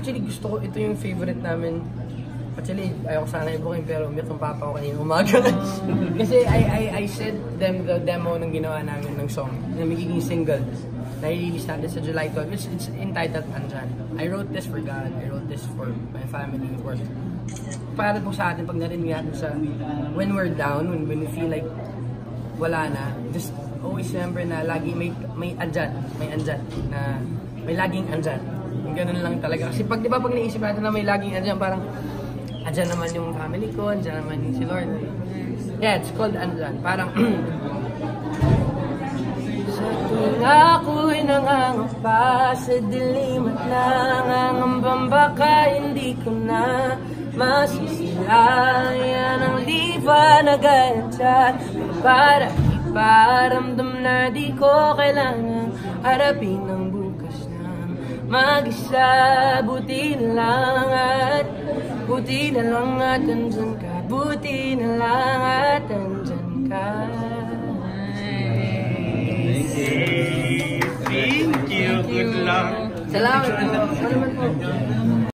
Actually, gusto ko, ito yung favorite namin. Actually, ayoko sana i-booking pero umiyak ng papa ko kanina umaga. Kasi I sent them the demo ng ginawa namin ng song na magiging single na i-release natin sa July 12. It's entitled Andiyan. I wrote this for God, I wrote this for my family, for para po sa atin pag narinig natin sa when we're down, when we feel like wala na, just always remember na lagi may andyan na may laging andyan. Yung ganun lang talaga. Kasi pag di ba pag naisip natin na may laging andyan, parang andyan naman yung family ko, andyan naman yung si Lord. Yeah, it's called Andiyan. Parang sa tuwing ako'y nangangapa sa dilim at nangangambang baka hindi ko na masisilayan ang liba na gaya dyan. Para iparamdam na di ko kailangan harapin ang bukas ng mag-isa. Buti na lang at andyan ka. Buti na lang at andyan ka. Thank you. Good luck. Salamat po.